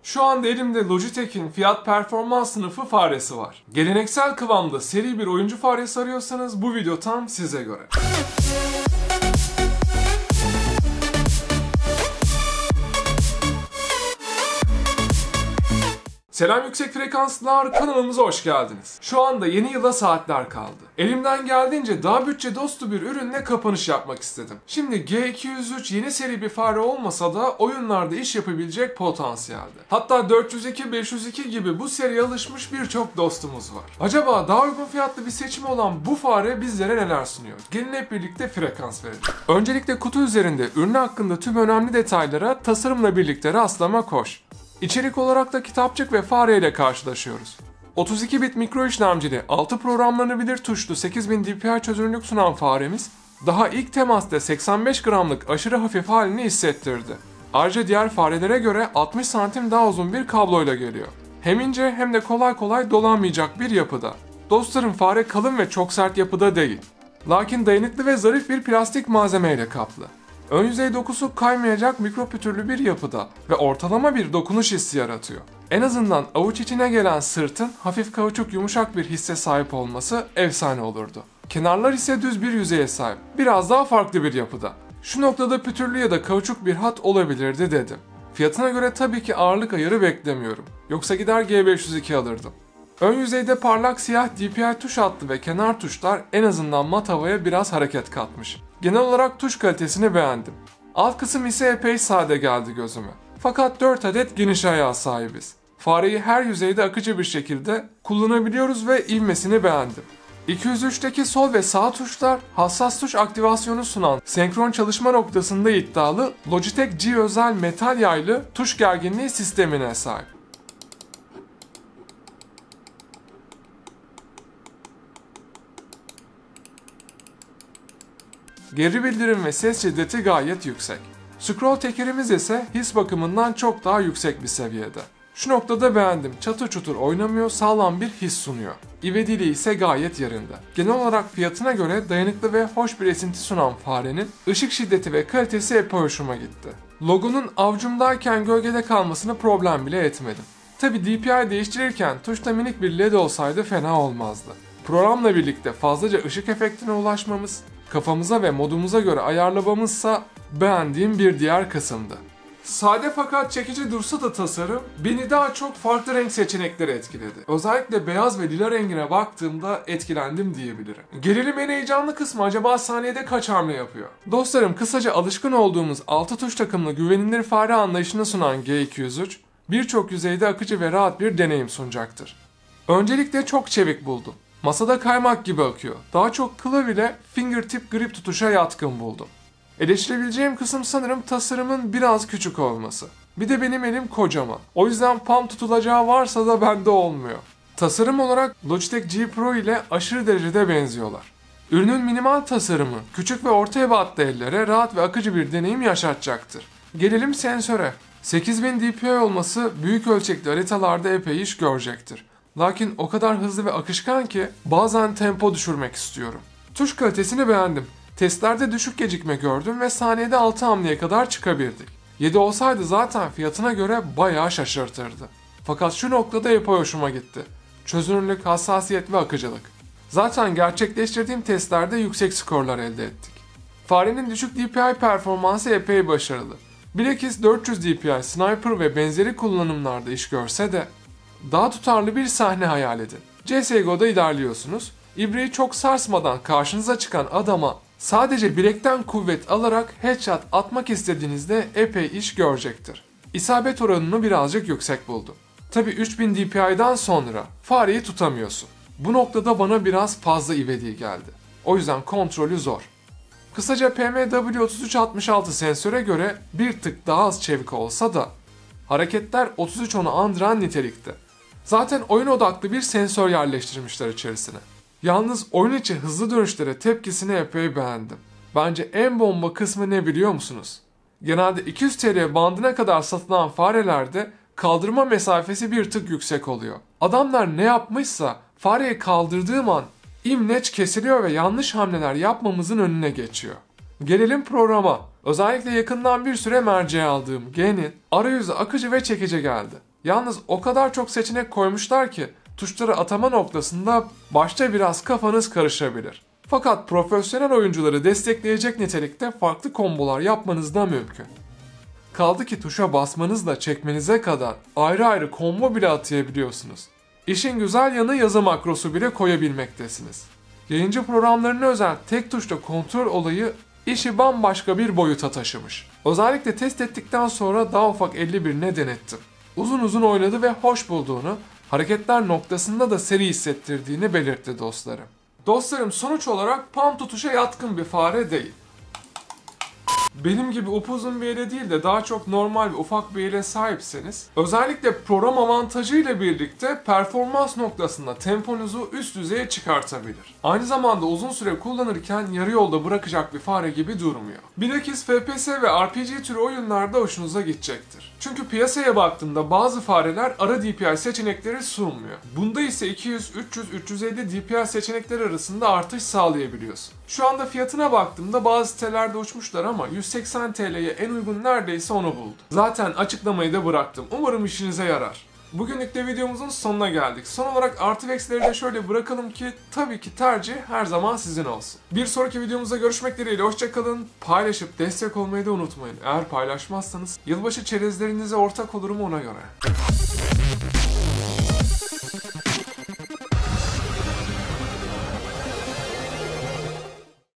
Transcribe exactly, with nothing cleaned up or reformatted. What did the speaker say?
Şu anda elimde Logitech'in fiyat performans sınıfı faresi var. Geleneksel kıvamda seri bir oyuncu faresi arıyorsanız bu video tam size göre. Selam yüksek frekanslar, kanalımıza hoş geldiniz. Şu anda yeni yıla saatler kaldı. Elimden geldiğince daha bütçe dostu bir ürünle kapanış yapmak istedim. Şimdi G iki yüz üç yeni seri bir fare olmasa da oyunlarda iş yapabilecek potansiyelde. Hatta dört yüz iki, beş yüz iki gibi bu seriye alışmış birçok dostumuz var. Acaba daha uygun fiyatlı bir seçim olan bu fare bizlere neler sunuyor? Gelin hep birlikte frekans verelim. Öncelikle kutu üzerinde ürün hakkında tüm önemli detaylara tasarımla birlikte rastlamak hoş. İçerik olarak da kitapçık ve fare ile karşılaşıyoruz. otuz iki bit mikro işlemcili, altı programlanabilir tuşlu sekiz bin D P I çözünürlük sunan faremiz, daha ilk temasta seksen beş gramlık aşırı hafif halini hissettirdi. Ayrıca diğer farelere göre altmış santim daha uzun bir kabloyla geliyor. Hem ince hem de kolay kolay dolanmayacak bir yapıda. Dostlarım, fare kalın ve çok sert yapıda değil. Lakin dayanıklı ve zarif bir plastik malzemeyle kaplı. Ön yüzey dokusu kaymayacak mikro pütürlü bir yapıda ve ortalama bir dokunuş hissi yaratıyor. En azından avuç içine gelen sırtın hafif kauçuk yumuşak bir hisse sahip olması efsane olurdu. Kenarlar ise düz bir yüzeye sahip, biraz daha farklı bir yapıda. Şu noktada pütürlü ya da kauçuk bir hat olabilirdi dedim. Fiyatına göre tabii ki ağırlık ayarı beklemiyorum. Yoksa gider G beş yüz iki alırdım. Ön yüzeyde parlak siyah D P I tuş hattı ve kenar tuşlar en azından mat havaya biraz hareket katmış. Genel olarak tuş kalitesini beğendim. Alt kısım ise epey sade geldi gözüme. Fakat dört adet geniş ayağa sahibiz. Fareyi her yüzeyde akıcı bir şekilde kullanabiliyoruz ve ivmesini beğendim. iki yüz üçteki sol ve sağ tuşlar hassas tuş aktivasyonu sunan senkron çalışma noktasında iddialı Logitech G özel metal yaylı tuş gerginliği sistemine sahip. Geri bildirim ve ses şiddeti gayet yüksek. Scroll tekerimiz ise his bakımından çok daha yüksek bir seviyede. Şu noktada beğendim, çatır çutur oynamıyor, sağlam bir his sunuyor. İvediği ise gayet yerinde. Genel olarak fiyatına göre dayanıklı ve hoş bir esinti sunan farenin ışık şiddeti ve kalitesi epey hoşuma gitti. Logonun avcumdayken gölgede kalmasını problem bile etmedim. Tabi D P I değiştirirken tuşta minik bir led olsaydı fena olmazdı. Programla birlikte fazlaca ışık efektine ulaşmamız, kafamıza ve modumuza göre ayarlamamızsa beğendiğim bir diğer kısımdı. Sade fakat çekici dursa da tasarım beni daha çok farklı renk seçenekleri etkiledi. Özellikle beyaz ve lila rengine baktığımda etkilendim diyebilirim. Gelelim en heyecanlı kısmı, acaba saniyede kaç hamle yapıyor? Dostlarım, kısaca alışkın olduğumuz altı tuş takımlı güvenilir fare anlayışını sunan G iki yüz üç birçok yüzeyde akıcı ve rahat bir deneyim sunacaktır. Öncelikle çok çevik buldum. Masada kaymak gibi akıyor. Daha çok klavye fingertip grip tutuşa yatkın buldum. Eleştirebileceğim kısım sanırım tasarımın biraz küçük olması. Bir de benim elim kocaman. O yüzden palm tutulacağı varsa da bende olmuyor. Tasarım olarak Logitech G Pro ile aşırı derecede benziyorlar. Ürünün minimal tasarımı küçük ve orta ebatlı ellere rahat ve akıcı bir deneyim yaşatacaktır. Gelelim sensöre. sekiz bin D P I olması büyük ölçekli haritalarda epey iş görecektir. Lakin o kadar hızlı ve akışkan ki bazen tempo düşürmek istiyorum. Tuş kalitesini beğendim. Testlerde düşük gecikme gördüm ve saniyede altı hamleye kadar çıkabildik. yedi olsaydı zaten fiyatına göre bayağı şaşırtırdı. Fakat şu noktada epey hoşuma gitti. Çözünürlük, hassasiyet ve akıcılık. Zaten gerçekleştirdiğim testlerde yüksek skorlar elde ettik. Farenin düşük D P I performansı epey başarılı. Bilakis dört yüz D P I, Sniper ve benzeri kullanımlarda iş görse de daha tutarlı bir sahne hayal edin. C S G O'da ilerliyorsunuz. İbreyi çok sarsmadan karşınıza çıkan adama sadece bilekten kuvvet alarak headshot atmak istediğinizde epey iş görecektir. İsabet oranını birazcık yüksek buldum. Tabi üç bin D P I'den sonra fareyi tutamıyorsun. Bu noktada bana biraz fazla ivedi geldi. O yüzden kontrolü zor. Kısaca P M W otuz üç altmış altı sensöre göre bir tık daha az çevik olsa da hareketler otuz üç onu andıran nitelikte. Zaten oyun odaklı bir sensör yerleştirmişler içerisine. Yalnız oyun içi hızlı dönüşlere tepkisini epey beğendim. Bence en bomba kısmı ne biliyor musunuz? Genelde iki yüz T L bandına kadar satılan farelerde kaldırma mesafesi bir tık yüksek oluyor. Adamlar ne yapmışsa fareyi kaldırdığım an imleç kesiliyor ve yanlış hamleler yapmamızın önüne geçiyor. Gelelim programa. Özellikle yakından bir süre merceğe aldığım G'nin arayüzü akıcı ve çekici geldi. Yalnız o kadar çok seçenek koymuşlar ki tuşları atama noktasında başta biraz kafanız karışabilir. Fakat profesyonel oyuncuları destekleyecek nitelikte farklı kombolar yapmanız da mümkün. Kaldı ki tuşa basmanızla çekmenize kadar ayrı ayrı combo bile atayabiliyorsunuz. İşin güzel yanı yazı makrosu bile koyabilmektesiniz. Yayıncı programlarına özel tek tuşla kontrol olayı işi bambaşka bir boyuta taşımış. Özellikle test ettikten sonra daha ufak elli birine denettim. Uzun uzun oynadı ve hoş bulduğunu, hareketler noktasında da seri hissettirdiğini belirtti dostlarım. Dostlarım sonuç olarak palm tutuşa yatkın bir fare değil. Benim gibi upuzun bir ele değil de daha çok normal ve ufak bir ele sahipseniz, özellikle program avantajıyla birlikte performans noktasında temponuzu üst düzeye çıkartabilir. Aynı zamanda uzun süre kullanırken yarı yolda bırakacak bir fare gibi durmuyor. Bilakis F P S ve R P G türü oyunlarda hoşunuza gidecektir. Çünkü piyasaya baktığımda bazı fareler ara D P I seçenekleri sunmuyor. Bunda ise iki yüz, üç yüz, üç yüz elli D P I seçenekleri arasında artış sağlayabiliyorsun. Şu anda fiyatına baktığımda bazı sitelerde uçmuşlar ama yüz seksen T L'ye en uygun neredeyse onu buldu. Zaten açıklamayı da bıraktım. Umarım işinize yarar. Bugünlük de videomuzun sonuna geldik. Son olarak Artifex'leri de şöyle bırakalım ki tabii ki tercih her zaman sizin olsun. Bir sonraki videomuzda görüşmek dileğiyle hoşçakalın. Paylaşıp destek olmayı da unutmayın. Eğer paylaşmazsanız yılbaşı çerezlerinize ortak olurum ona göre.